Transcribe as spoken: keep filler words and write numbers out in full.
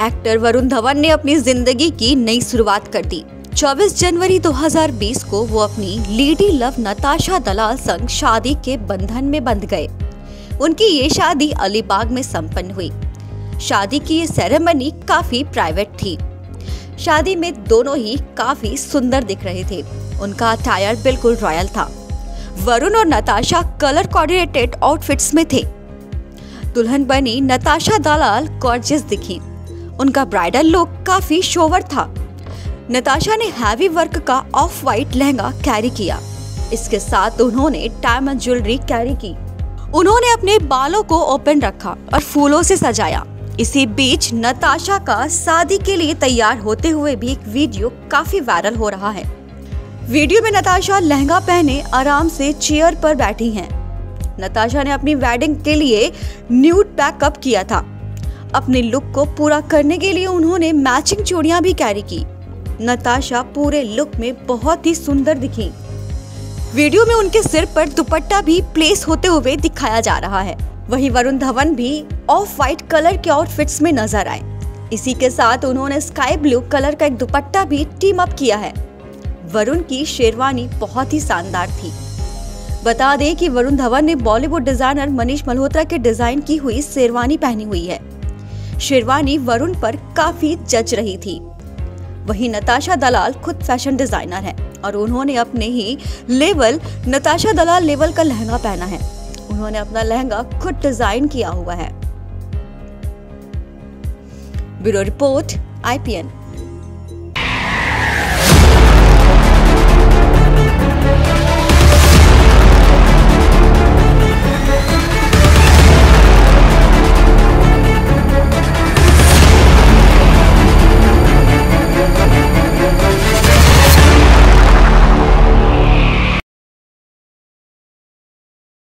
Actor Varun Dhawan ने अपनी जिंदगी की नई शुरुआत कर दी। चौबीस जनवरी दो हज़ार बीस को वो अपनी लेडी लव नताशा दलाल संग शादी के बंधन में बंध गए। उनकी ये शादी अलीबाग में संपन्न हुई। शादी की ये सेरेमनी काफी प्राइवेट थी। शादी में दोनों ही काफी सुंदर दिख रहे थे। उनका अटायर बिल्कुल रॉयल था। वरुण और नताशा कलर कोऑर्डिनेटेड आउटफिट्स में थे। दुल्हन बनी नताशा दलाल गॉर्जियस दिखी। उनका ब्राइडल लुक काफी शोवर था। नताशा ने हैवी वर्क का ऑफ वाइट लहंगा कैरी किया। इसके साथ उन्होंने डायमंड ज्वेलरी कैरी की। उन्होंने अपने बालों को ओपन रखा और फूलों से सजाया। इसी बीच नताशा का शादी के लिए तैयार होते हुए भी एक वीडियो काफी वायरल हो रहा है। वीडियो में नताशा लहंगा पहने आराम से चेयर पर बैठी हैं। नताशा ने अपनी वेडिंग के लिए न्यूड बैकअप किया था। अपने लुक को पूरा करने के लिए उन्होंने मैचिंग चूड़ियां भी कैरी की। नताशा पूरे लुक में बहुत ही सुंदर दिखी। वीडियो में उनके सिर पर दुपट्टा भी प्लेस होते हुए दिखाया जा रहा है। वहीं वरुण धवन भी ऑफ वाइट कलर के आउटफिट्स में नजर आए। इसी के साथ उन्होंने स्काई ब्लू कलर का एक दुपट्टा भी टीम अप किया है। वरुण की शेरवानी बहुत ही शानदार थी। बता दें कि वरुण धवन ने बॉलीवुड डिजाइनर मनीष मल्होत्रा के डिजाइन की हुई शेरवानी पहनी हुई है। शेरवानी वरुण पर काफी जच रही थी। वहीं नताशा दलाल खुद फैशन डिजाइनर है और उन्होंने अपने ही लेवल नताशा दलाल लेवल का लहंगा पहना है। उन्होंने अपना लहंगा खुद डिजाइन किया हुआ है। Bureau report I P N.